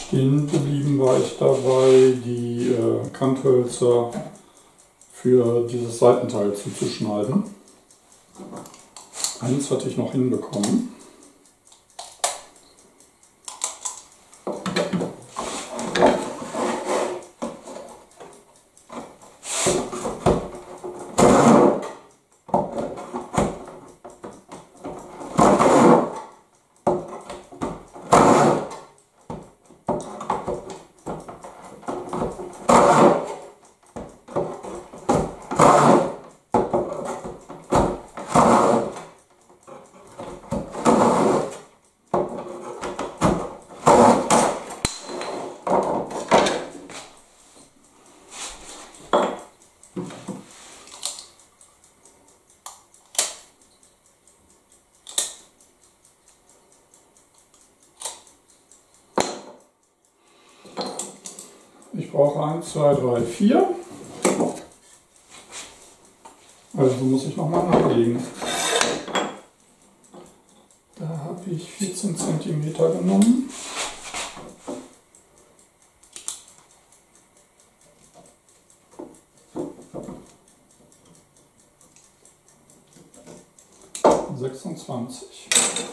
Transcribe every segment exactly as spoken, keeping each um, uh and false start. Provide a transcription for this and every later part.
Stehen geblieben war ich dabei, die äh, Kanthölzer für dieses Seitenteil zuzuschneiden. Eins hatte ich noch hinbekommen. Ich brauche eins, zwei, drei, vier. Also muss ich nochmal nachlegen. Da habe ich vierzehn Zentimeter genommen. sechsundzwanzig.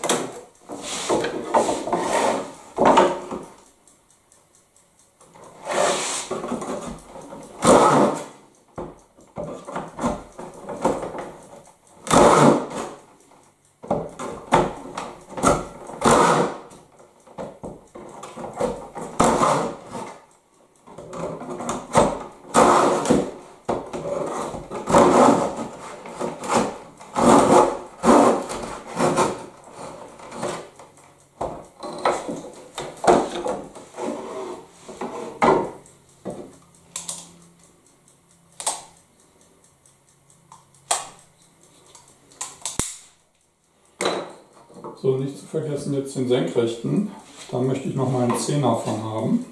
So, nicht zu vergessen jetzt den senkrechten. Da möchte ich noch mal einen Zehner von haben.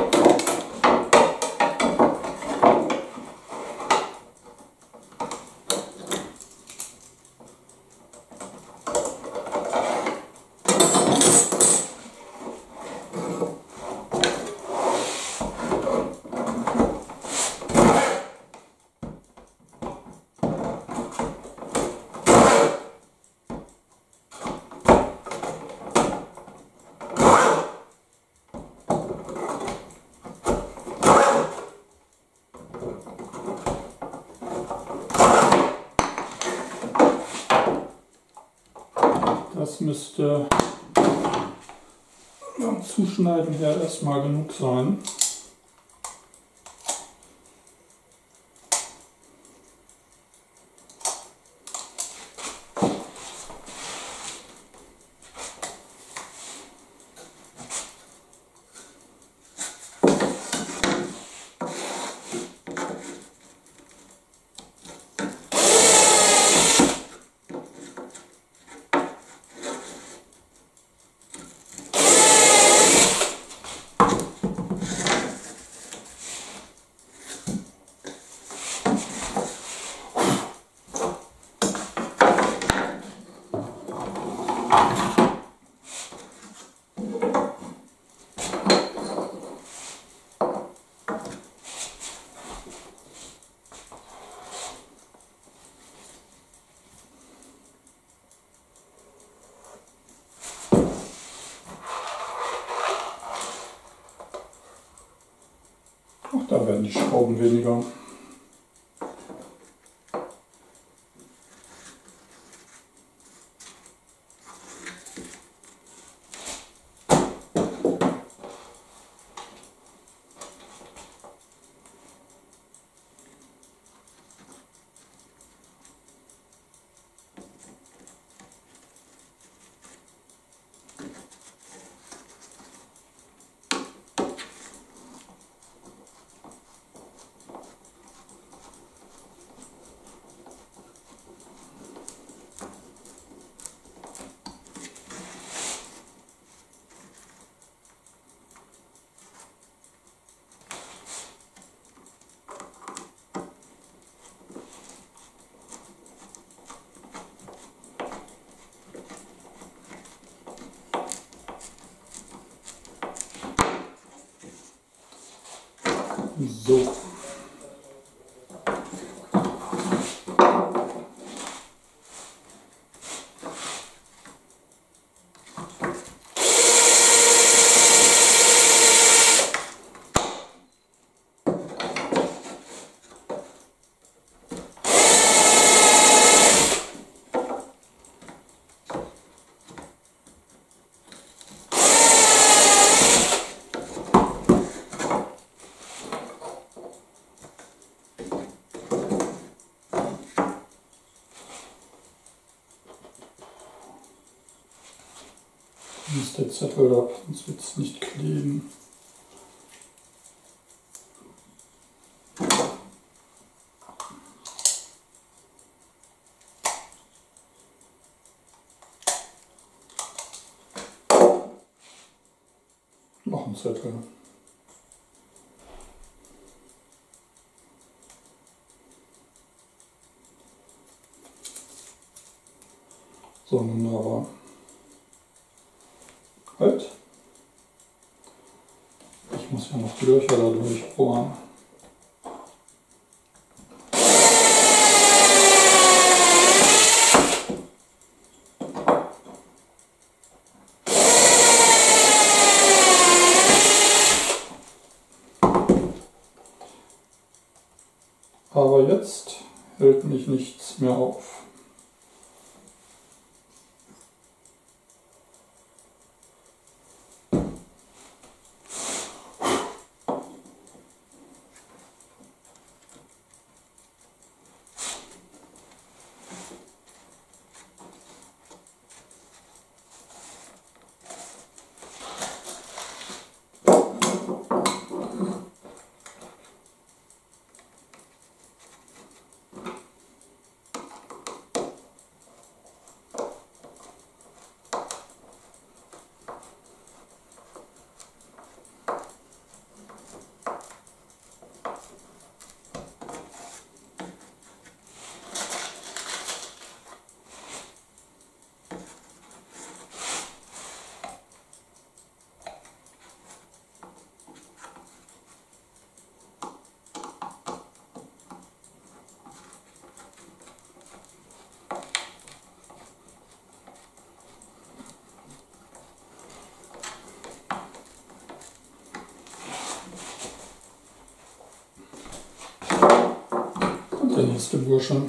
Das müsste beim Zuschneiden her erstmal genug sein. Ach, da werden die Schrauben weniger. So. Ist der Zettel ab, sonst wird es nicht kleben. Noch ein Zettel. So, wunderbar. Halt. Ich muss ja noch Löcher da durchbohren. Aber jetzt hält mich nichts mehr auf. Der nächste Bursche.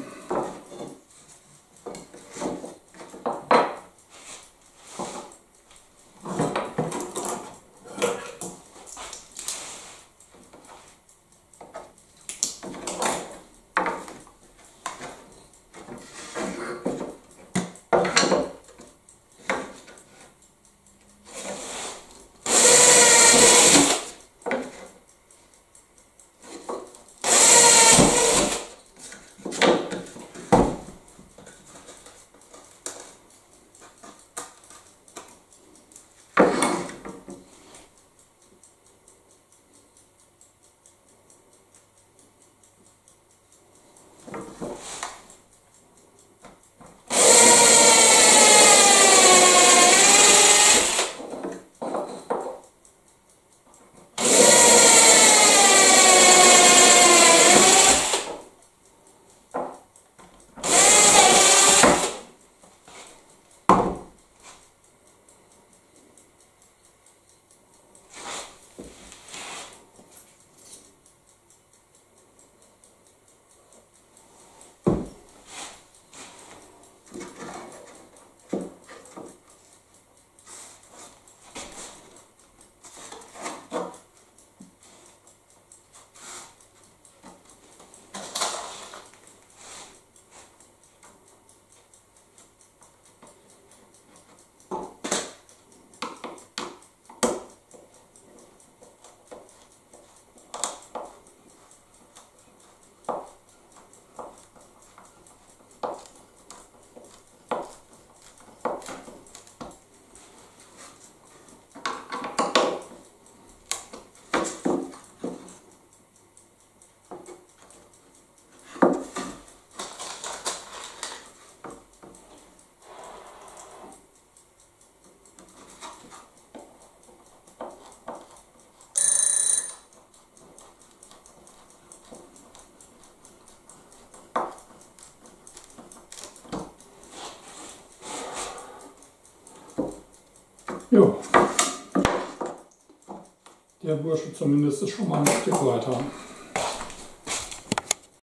Jo. Der Bursche zumindest ist schon mal ein Stück weiter.